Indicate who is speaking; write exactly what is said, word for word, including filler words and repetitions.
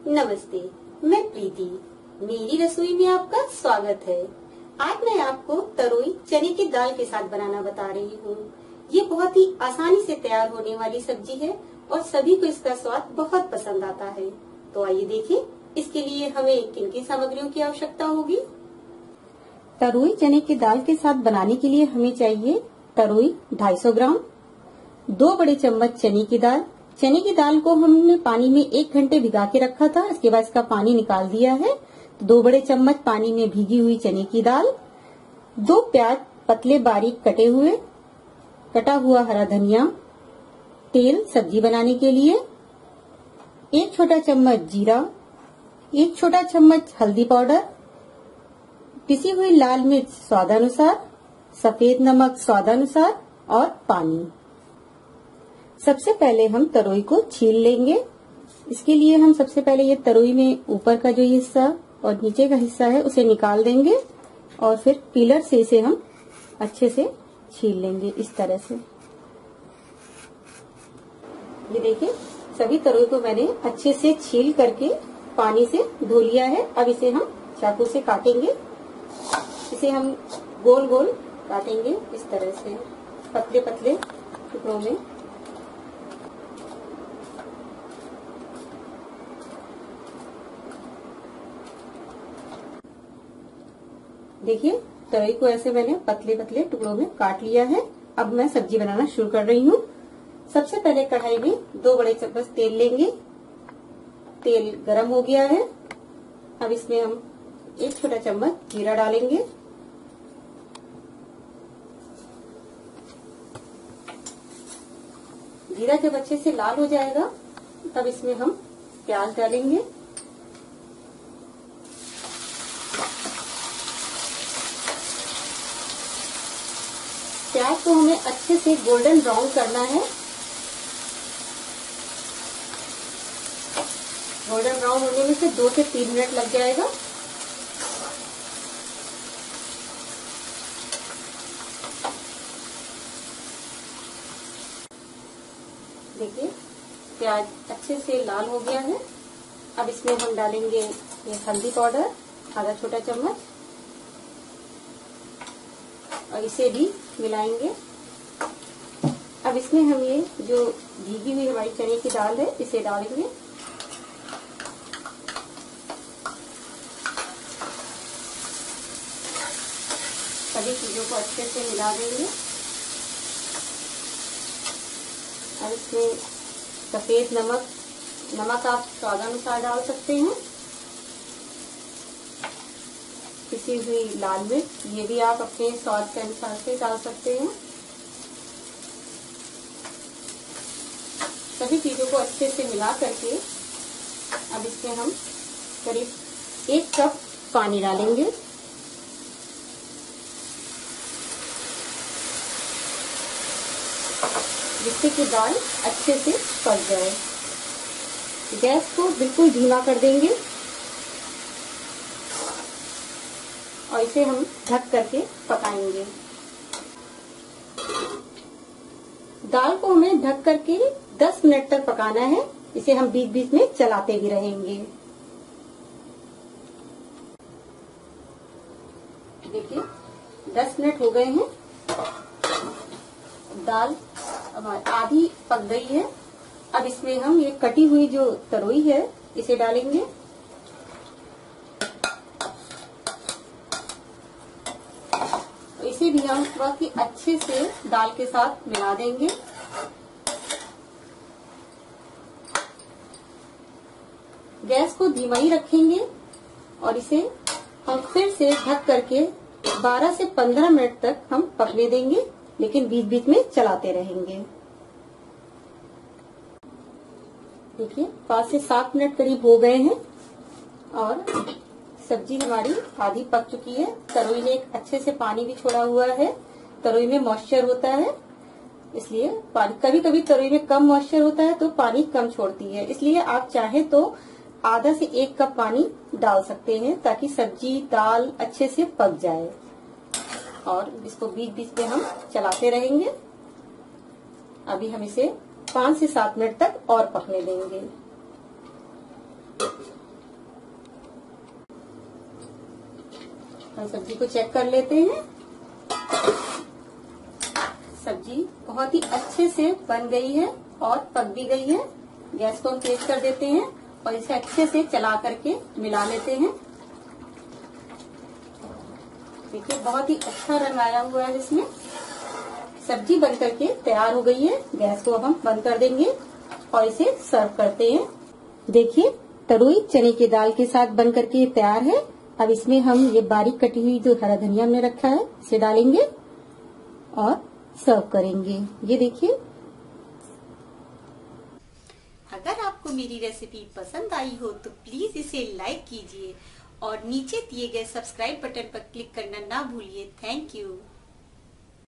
Speaker 1: नमस्ते, मैं प्रीति। मेरी रसोई में आपका स्वागत है। आज मैं आपको तरोई चने की दाल के साथ बनाना बता रही हूँ। ये बहुत ही आसानी से तैयार होने वाली सब्जी है और सभी को इसका स्वाद बहुत पसंद आता है। तो आइए देखें, इसके लिए हमें किन किन सामग्रियों की आवश्यकता होगी। तरोई चने की दाल के साथ बनाने के लिए हमें चाहिए तरोई दो सौ पचास ग्राम, दो बड़े चम्मच चने की दाल। चने की दाल को हमने पानी में एक घंटे भिगा के रखा था, इसके बाद इसका पानी निकाल दिया है। तो दो बड़े चम्मच पानी में भीगी हुई चने की दाल, दो प्याज पतले बारीक कटे हुए, कटा हुआ हरा धनिया, तेल सब्जी बनाने के लिए, एक छोटा चम्मच जीरा, एक छोटा चम्मच हल्दी पाउडर, पिसी हुई लाल मिर्च स्वादानुसार, सफेद नमक स्वादानुसार और पानी। सबसे पहले हम तरोई को छील लेंगे। इसके लिए हम सबसे पहले ये तरोई में ऊपर का जो हिस्सा और नीचे का हिस्सा है उसे निकाल देंगे और फिर पीलर से इसे हम अच्छे से छील लेंगे इस तरह से। ये देखिए, सभी तरोई को मैंने अच्छे से छील करके पानी से धो लिया है। अब इसे हम चाकू से काटेंगे। इसे हम गोल गोल काटेंगे इस तरह से, पतले पतले टुकड़ों में। देखिए, तरोई को ऐसे मैंने पतले पतले टुकड़ों में काट लिया है। अब मैं सब्जी बनाना शुरू कर रही हूँ। सबसे पहले कढ़ाई में दो बड़े चम्मच तेल लेंगे। तेल गरम हो गया है। अब इसमें हम एक छोटा चम्मच जीरा डालेंगे। जीरा जब अच्छे से लाल हो जाएगा तब इसमें हम प्याज डालेंगे। प्याज को हमें अच्छे से गोल्डन ब्राउन करना है। गोल्डन ब्राउन होने में से दो से तीन मिनट लग जाएगा। देखिए, प्याज अच्छे से लाल हो गया है। अब इसमें हम डालेंगे ये हल्दी पाउडर आधा छोटा चम्मच और इसे भी मिलाएंगे। अब इसमें हम ये जो भीगी हुई हमारी चने की दाल है इसे डालेंगे। सभी चीजों को अच्छे से मिला देंगे। अब इसमें सफेद नमक नमक आप स्वादानुसार डाल सकते हैं। पिसी हुई लाल मिर्च, ये भी आप अपने स्वाद के अनुसार से डाल सकते हैं। सभी चीजों को अच्छे से मिला करके अब इसमें हम करीब एक कप पानी डालेंगे। जिससे कि दाल अच्छे से पक जाए। गैस को बिल्कुल धीमा कर देंगे और इसे हम ढक करके पकाएंगे। दाल को हमें ढक करके दस मिनट तक पकाना है। इसे हम बीच बीच में चलाते भी रहेंगे। देखिए, दस मिनट हो गए हैं। दाल आधी पक गई है। अब इसमें हम ये कटी हुई जो तरोई है इसे डालेंगे। इसे भी हम बहुत ही अच्छे से दाल के साथ मिला देंगे। गैस को धीमा ही रखेंगे और इसे हम फिर से ढक करके बारह से पंद्रह मिनट तक हम पकने देंगे, लेकिन बीच बीच में चलाते रहेंगे। देखिए, पाँच से सात मिनट करीब हो गए हैं और सब्जी हमारी आधी पक चुकी है। तरोई ने एक अच्छे से पानी भी छोड़ा हुआ है। तरोई में मॉइस्चर होता है, इसलिए पानी कभी कभी तरोई में कम मॉइस्चर होता है तो पानी कम छोड़ती है। इसलिए आप चाहे तो आधा से एक कप पानी डाल सकते हैं ताकि सब्जी दाल अच्छे से पक जाए। और इसको बीच बीच में हम चलाते रहेंगे। अभी हम इसे पाँच से सात मिनट तक और पकने देंगे। हम सब्जी को चेक कर लेते हैं। सब्जी बहुत ही अच्छे से बन गई है और पक भी गई है। गैस को हम तेज कर देते हैं और इसे अच्छे से चला करके मिला लेते हैं। देखिए बहुत ही अच्छा रंग आया हुआ है इसमें। सब्जी बन करके तैयार हो गई है। गैस को अब हम बंद कर देंगे और इसे सर्व करते हैं। देखिए तरोई चने की दाल के साथ बन करके तैयार है। अब इसमें हम ये बारीक कटी हुई जो हरा धनिया हमने रखा है इसे डालेंगे और सर्व करेंगे। ये देखिए। अगर आपको मेरी रेसिपी पसंद आई हो तो प्लीज इसे लाइक कीजिए और नीचे दिए गए सब्सक्राइब बटन पर क्लिक करना ना भूलिए। Thank you.